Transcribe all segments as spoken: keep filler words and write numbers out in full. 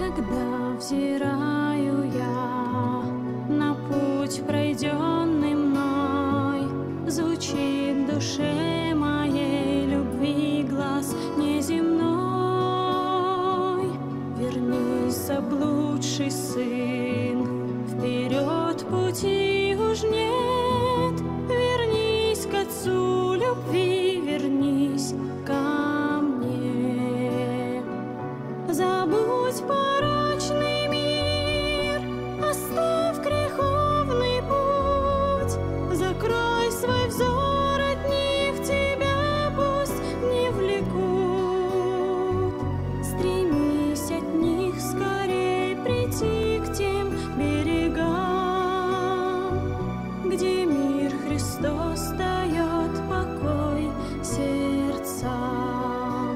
Когда взираю я на путь, пройденный мной, звучит в душе моей любви глас неземной. Вернись, заблудший сын, вперед пути уж нет. Вернись к Отцу любви, вернись ко мне. Забудь порочный мир, оставь греховный путь, закрой свой взор от них, тебя пусть не влекут. Стремись от них скорей прийти к тем берегам, где мир Христос дает покой сердцам.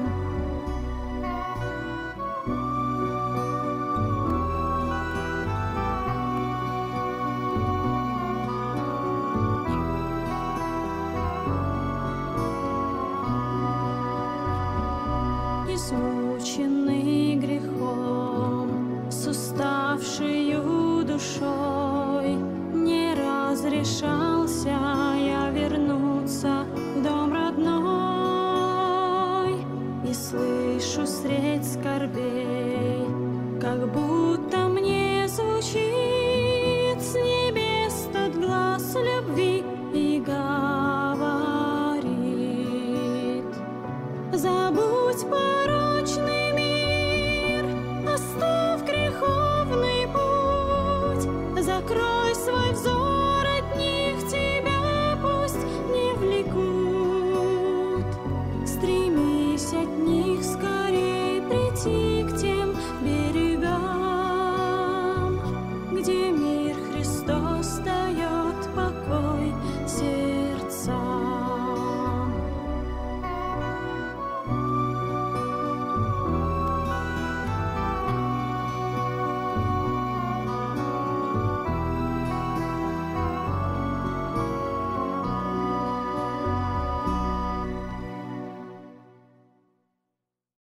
Измученный грехом, с уставшею душой, не разрешался я вернуться в дом родной. И слышу средь скорбей, как будто мне звучит с небес тот глас любви и говорит: забудь порочный мир, оставь греховный путь, закрой свой взор от них, тебя пусть не влекут. Стремись от них скорей прийти